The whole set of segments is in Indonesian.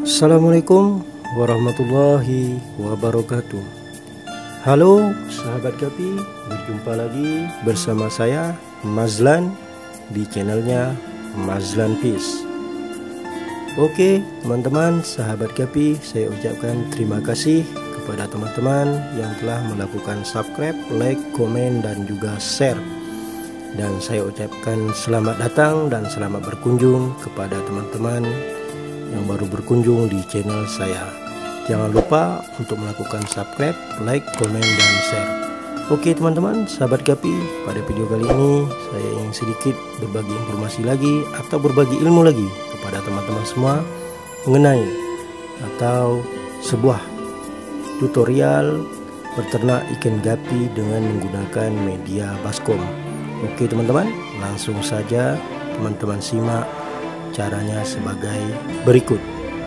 Assalamualaikum warahmatullahi wabarakatuh. Halo sahabat Gapi, berjumpa lagi bersama saya Mazlan di channelnya Mazlan Peace. Oke teman-teman sahabat Gapi, saya ucapkan terima kasih kepada teman-teman yang telah melakukan subscribe, like, komen, dan juga share. Dan saya ucapkan selamat datang dan selamat berkunjung kepada teman-teman yang baru berkunjung di channel saya. Jangan lupa untuk melakukan subscribe, like, komen, dan share. Oke teman-teman sahabat Gapi, pada video kali ini saya ingin sedikit berbagi informasi lagi atau berbagi ilmu lagi kepada teman-teman semua mengenai atau sebuah tutorial berternak ikan gapi dengan menggunakan media baskom. Oke teman-teman, langsung saja teman-teman simak caranya sebagai berikut.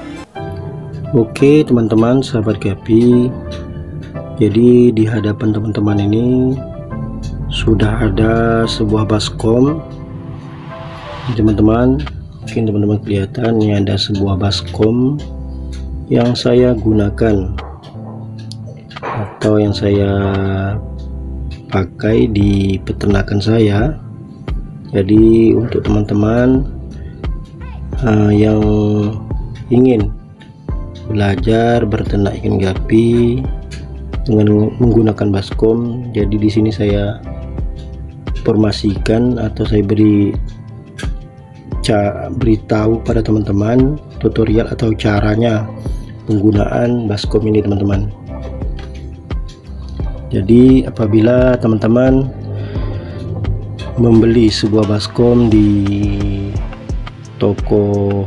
Oke teman-teman sahabat Gapi, jadi di hadapan teman-teman ini sudah ada sebuah baskom. Teman-teman, mungkin teman-teman kelihatan ini ada sebuah baskom yang saya gunakan atau yang saya pakai di peternakan saya. Jadi untuk teman-teman yang ingin belajar berternak ikan gapi dengan menggunakan baskom, jadi di sini saya informasikan atau saya beritahu pada teman-teman tutorial atau caranya penggunaan baskom ini teman-teman. Jadi apabila teman-teman membeli sebuah baskom di toko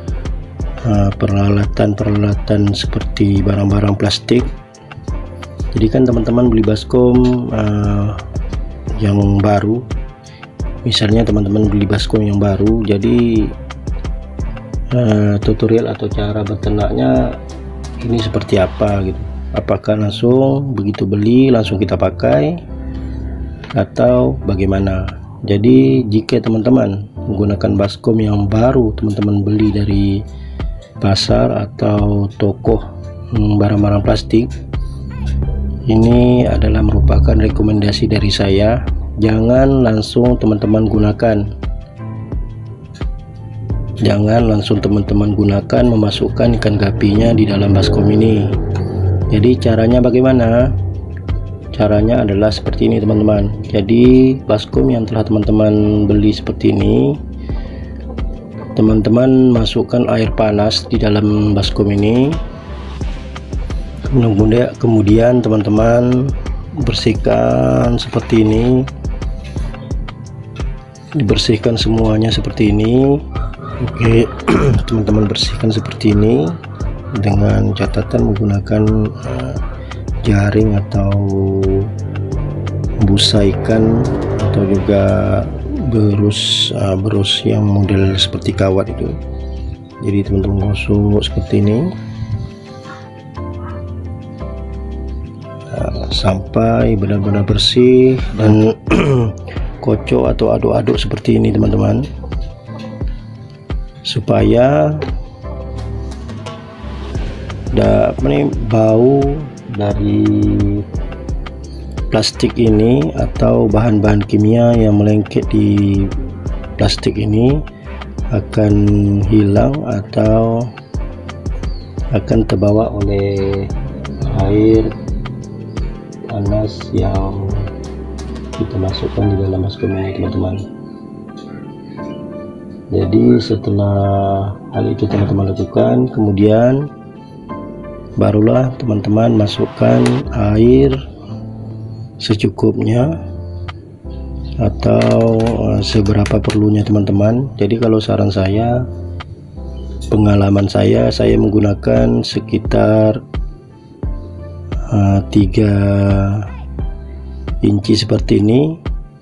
peralatan seperti barang-barang plastik, jadi kan teman-teman beli baskom yang baru, misalnya teman-teman beli baskom yang baru, jadi tutorial atau cara beternaknya ini seperti apa gitu. Apakah langsung begitu beli langsung kita pakai atau bagaimana? Jadi jika teman-teman menggunakan baskom yang baru teman-teman beli dari pasar atau toko barang-barang plastik, ini adalah merupakan rekomendasi dari saya, jangan langsung teman-teman gunakan. Jangan langsung teman-teman gunakan memasukkan ikan gapinya di dalam baskom ini. Jadi caranya bagaimana? Caranya adalah seperti ini teman-teman. Jadi baskom yang telah teman-teman beli seperti ini, teman-teman masukkan air panas di dalam baskom ini. Kemudian teman-teman bersihkan seperti ini, dibersihkan semuanya seperti ini. Oke teman-teman bersihkan seperti ini dengan catatan menggunakan jaring atau busa ikan atau juga berus yang model seperti kawat itu. Jadi teman-teman gosok seperti ini sampai benar-benar bersih dan kocok atau aduk-aduk seperti ini teman-teman, supaya bau dari plastik ini atau bahan-bahan kimia yang melengket di plastik ini akan hilang atau akan terbawa oleh air panas yang kita masukkan di dalam baskom ini teman-teman. Jadi setelah hal itu teman-teman lakukan, kemudian barulah teman-teman masukkan air secukupnya atau seberapa perlunya teman-teman. Jadi kalau saran saya, pengalaman saya menggunakan sekitar 3 inci seperti ini.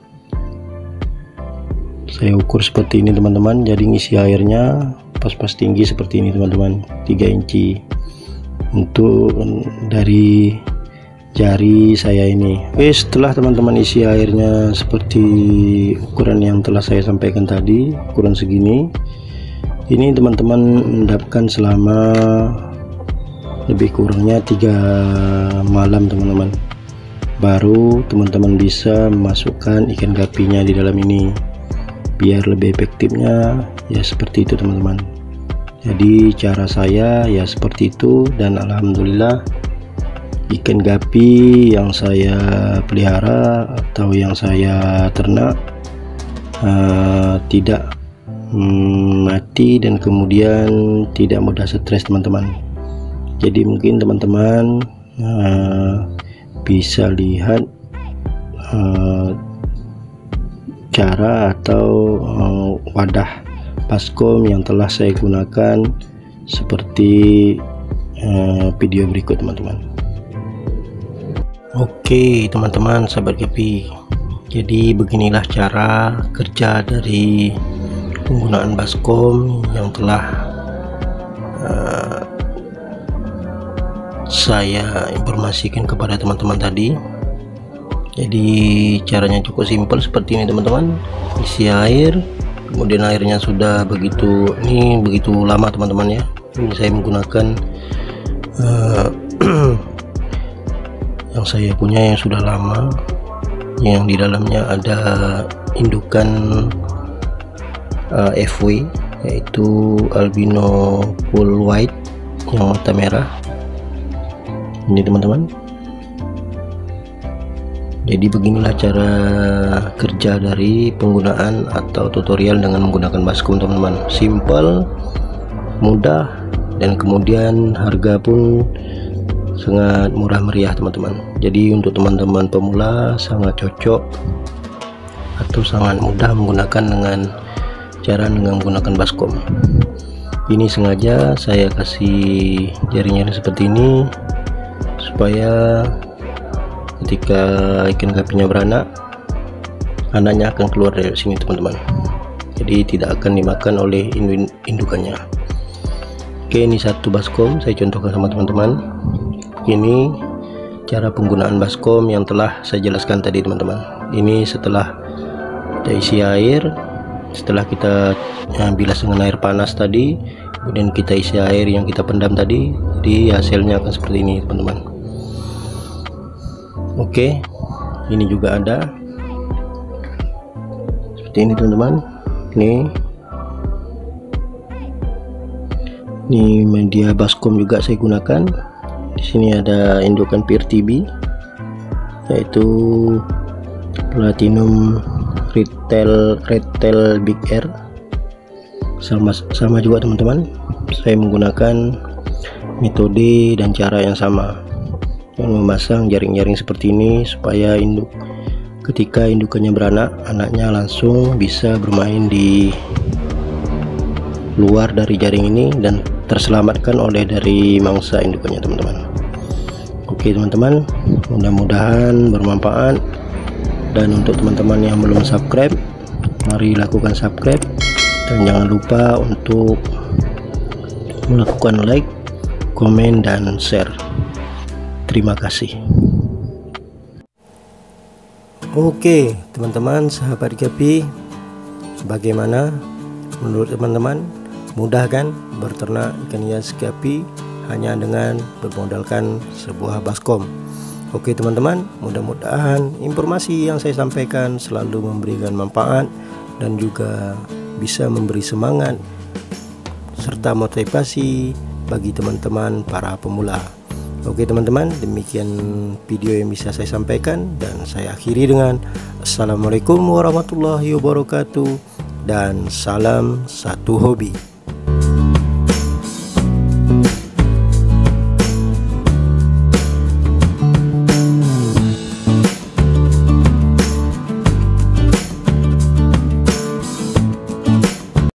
Saya ukur seperti ini teman-teman, jadi ngisi airnya pas-pas tinggi seperti ini teman-teman, 3 inci untuk dari jari saya ini. Setelah teman-teman isi airnya seperti ukuran yang telah saya sampaikan tadi, ukuran segini, Ini teman-teman endapkan selama lebih kurangnya 3 malam teman-teman, baru teman-teman bisa memasukkan ikan gapinya di dalam ini. Biar lebih efektifnya ya seperti itu teman-teman. Jadi cara saya ya seperti itu, dan alhamdulillah ikan gapi yang saya pelihara atau yang saya ternak tidak mati dan kemudian tidak mudah stres teman-teman. Jadi mungkin teman-teman bisa lihat cara atau wadah baskom yang telah saya gunakan seperti video berikut teman-teman. Oke teman-teman sahabat gapi, jadi beginilah cara kerja dari penggunaan baskom yang telah saya informasikan kepada teman-teman tadi. Jadi caranya cukup simpel seperti ini teman-teman. Isi air, kemudian airnya sudah begitu lama teman-teman ya. Ini saya menggunakan yang saya punya yang sudah lama, yang di dalamnya ada indukan FW, yaitu albino full white yang mata merah ini teman-teman. Jadi beginilah cara kerja dari penggunaan atau tutorial dengan menggunakan baskom teman-teman. Simple, mudah, dan kemudian harga pun sangat murah meriah teman-teman. Jadi untuk teman-teman pemula sangat cocok atau sangat mudah menggunakan dengan menggunakan baskom. Ini sengaja saya kasih jaring-jaring seperti ini supaya ketika ikan gapinya beranak, anaknya akan keluar dari sini teman-teman. Jadi tidak akan dimakan oleh indukannya. Oke, ini satu baskom saya contohkan sama teman-teman. Ini cara penggunaan baskom yang telah saya jelaskan tadi teman-teman. Ini setelah kita isi air, setelah kita bilas dengan air panas tadi, kemudian kita isi air yang kita pendam tadi, jadi hasilnya akan seperti ini teman-teman. Oke, ini juga ada seperti ini teman-teman. Ini media baskom juga saya gunakan. Di sini ada indukan PRTB, yaitu Platinum Retail Big Air. Sama juga teman-teman, saya menggunakan metode dan cara yang sama, yang memasang jaring-jaring seperti ini supaya ketika indukannya beranak, anaknya langsung bisa bermain di luar dari jaring ini dan terselamatkan dari mangsa indukannya teman-teman. Oke teman-teman, mudah-mudahan bermanfaat. Dan untuk teman-teman yang belum subscribe, mari lakukan subscribe, dan jangan lupa untuk melakukan like, komen, dan share. Terima kasih. Oke teman-teman sahabat gapi, bagaimana menurut teman-teman? Mudah kan berternak ikan hias gapi hanya dengan bermodalkan sebuah baskom? Oke teman-teman, mudah-mudahan informasi yang saya sampaikan selalu memberikan manfaat dan juga bisa memberi semangat serta motivasi bagi teman-teman para pemula. Oke teman-teman, demikian video yang bisa saya sampaikan, dan saya akhiri dengan Assalamualaikum warahmatullahi wabarakatuh, dan salam satu hobi.